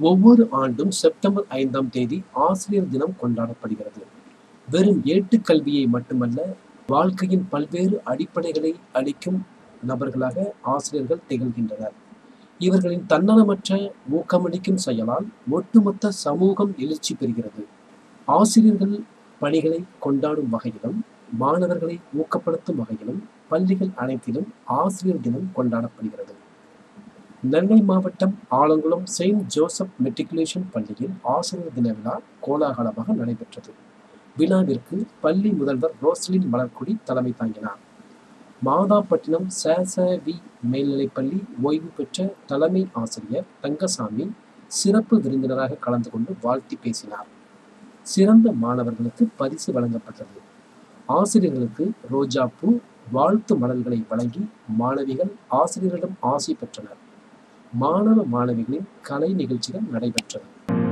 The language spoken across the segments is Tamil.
ஒவ்வொரு ஆண்டும் செப்டம்பர் 5ஆம் தேதி ஆசிரியர் தினம் கொண்டாடப்படுகிறது. வெறும் ஏட்டுக்கல்வியை மட்டுமல்ல, வாழ்க்கையின் பல்வேறு அடிப்படைகளை அளிக்கும் நபர்களாக ஆசிரியர்கள் திகழ்கின்றனர். இவர்களின் தன்னலமற்ற ஊக்கமளிக்கும் செயலால் ஒட்டுமொத்த சமூகம் எழுச்சி பெறுகிறது. ஆசிரியர்கள் பணிகளை கொண்டாடும் வகையிலும் மாணவர்களை ஊக்கப்படுத்தும் வகையிலும் பள்ளிகள் அனைத்திலும் ஆசிரியர் தினம் கொண்டாடப்படுகிறது. நெல்லை மாவட்டம் ஆலங்குளம் செயின்ட் ஜோசப் மெட்ரிகுலேஷன் பள்ளியில் ஆசிரியர் தின விழா கோலாகலமாக நடைபெற்றது. விழாவிற்கு பள்ளி முதல்வர் ரோஸ்லின் மலர்கொடி தலைமை தாங்கினார். மாதாப்பட்டினம் ச.ச.வி. மேல்நிலைப்பள்ளி ஓய்வு பெற்ற தலைமை ஆசிரியர் தங்கசாமி சிறப்பு விருந்தினராக கலந்து கொண்டு வாழ்த்தி பேசினார். சிறந்த மாணவர்களுக்கு பரிசு வழங்கப்பட்டது. ஆசிரியர்களுக்கு ரோஜாப்பூ, வாழ்த்து மலர்களை வழங்கி மாணவிகள் ஆசிரியரிடம் ஆசி பெற்றனர். மாணவ மாணவிகளின் கலை நிகழ்ச்சிகள் நடைபெற்றது.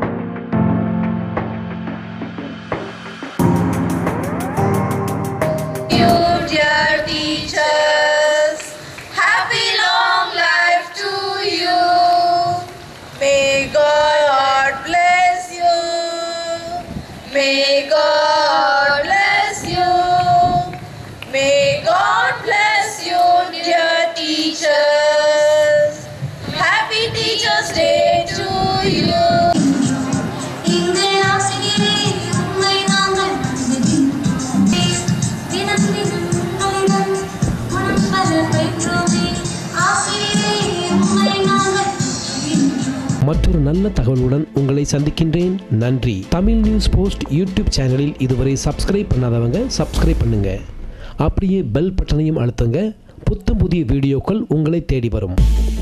மற்றொரு நல்ல தகவலுடன் உங்களை சந்திக்கின்றேன். நன்றி. தமிழ் நியூஸ் போஸ்ட் யூடியூப் சேனலில் இதுவரை சப்ஸ்கிரைப் பண்ணாதவங்க சப்ஸ்கிரைப் பண்ணுங்க. அப்படியே பெல் பட்டனையும் அழுத்துங்க. புத்தம் புதிய வீடியோக்கள் உங்களை தேடி வரும்.